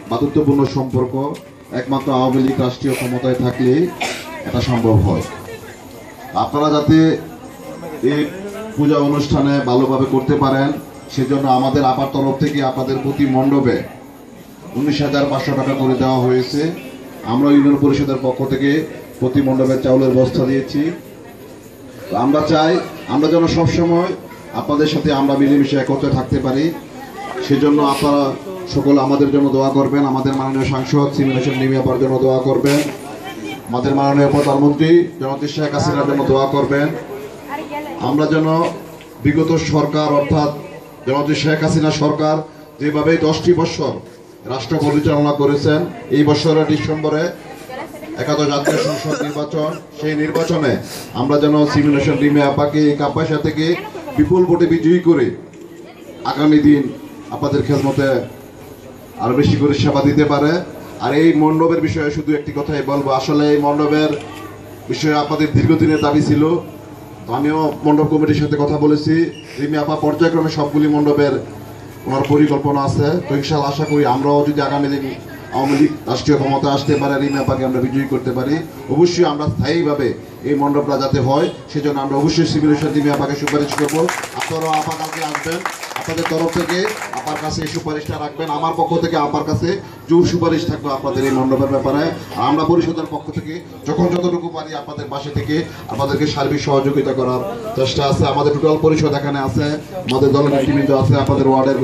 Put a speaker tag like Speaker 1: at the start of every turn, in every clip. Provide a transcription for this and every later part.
Speaker 1: বন্ধুত্বপূর্ণ সম্পর্ক একমাত্র আওয়ামী লীগ রাষ্ট্রীয় ক্ষমতায় থাকলেই এটা সম্ভব হয়। আপনারা যাতে এই পূজা অনুষ্ঠানে ভালোভাবে করতে পারেন সেজন্য আমাদের আপার তরফ থেকে আপনাদের প্রতি মণ্ডপে 19,500 টাকা করে দেওয়া হয়েছে। আমরা ইউনিয়ন পরিষদের পক্ষ থেকে প্রতি মণ্ডপে চাউলের বস্তা দিয়েছি। আমরা চাই আমরা যেন সবসময় আপনাদের সাথে আমরা মিলেমিশে একত্রে থাকতে পারি। সেজন্য আপনারা সকল আমাদের জন্য দোয়া করবেন, আমাদের মাননীয় সাংসদ সিমিনেশন নিমি আপার জন্য দোয়া করবেন, আমাদের মাননীয় প্রধানমন্ত্রী জননেত্রী শেখ হাসিনার জন্য দোয়া করবেন। আমরা যেন বিগত সরকার অর্থাৎ জননেত্রী শেখ হাসিনা সরকার যেভাবে 10টি বছর রাষ্ট্র পরিচালনা করেছেন, এই বছরের ডিসেম্বরে একাদশ জাতীয় সংসদ নির্বাচন, সেই নির্বাচনে আমরা যেন সিমিনেশন নিমি আপাকে এই কাপাসা থেকে বিপুল ভোটে বিজয়ী করে আগামী দিন আপনাদের খেদমতে আরো বেশি করে সেবা দিতে পারে। আর এই মণ্ডপের বিষয়ে শুধু একটি কথাই বলবো, আসলে এই মণ্ডপের বিষয়ে আপনাদের দীর্ঘদিনের দাবি ছিল। তো আমিও মণ্ডপ কমিটির সাথে কথা বলেছি, রিমি আপা পর্যায়ক্রমে সবগুলি মণ্ডপের ওনার পরিকল্পনা আছে। তো ইনশাআল্লাহ আশা করি আমরাও যদি আগামী দিন আওয়ামী লীগ রাষ্ট্রীয় ক্ষমতা আসতে পারে, রিমি আপাকে আমরা বিজয়ী করতে পারি, অবশ্যই আমরা স্থায়ীভাবে এই মণ্ডপটা যাতে হয় সেজন্য আমরা অবশ্যই সিমিনেশন রিমি আপাকে সুপারিশ করবো। আপনারাও আপা কালকে আসবেন, আপনাদের তরফ থেকে আপার কাছে এই সুপারিশটা রাখবেন। আমার পক্ষ থেকে আপার কাছে জোর সুপারিশ থাকবে আপনাদের এই মণ্ডপের ব্যাপারে। আর আমরা পরিষদের পক্ষ থেকে যখন যতটুকু পারি আপনাদের পাশে থেকে আপনাদেরকে সার্বিক সহযোগিতা করার চেষ্টা আছে। আমাদের টোটাল পরিষদ এখানে আছে, আমাদের দলের নেতৃবৃন্দ আছে, আপনাদের ওয়ার্ডের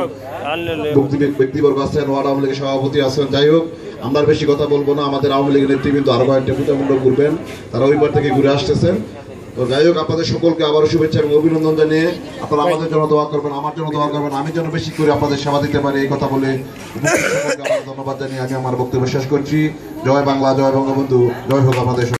Speaker 1: ব্যক্তিবর্গ আছেন, ওয়ার্ড আওয়ামী লীগের সভাপতি আছেন। যাই হোক, আমরা বেশি কথা বলবো না। আমাদের আওয়ামী লীগের নেতৃবৃন্দ আরো কয়েকটা পূজা মণ্ডপ ঘুরবেন, তারা ওইবার থেকে ঘুরে আসতেছেন। তো যাই হোক, আপনাদের সকলকে আবারও শুভেচ্ছা এবং অভিনন্দন জানিয়ে আপনারা আমাদের জন্য দোয়া করবেন, আমার জন্য দোয়া করবেন, আমি যেন বেশি করে আপনাদের সেবা দিতে পারি এই কথা বলে সকলকে ধন্যবাদ জানিয়ে আমি আমার বক্তব্য শেষ করছি। জয় বাংলা, জয় বঙ্গবন্ধু, জয় হোক আমাদের।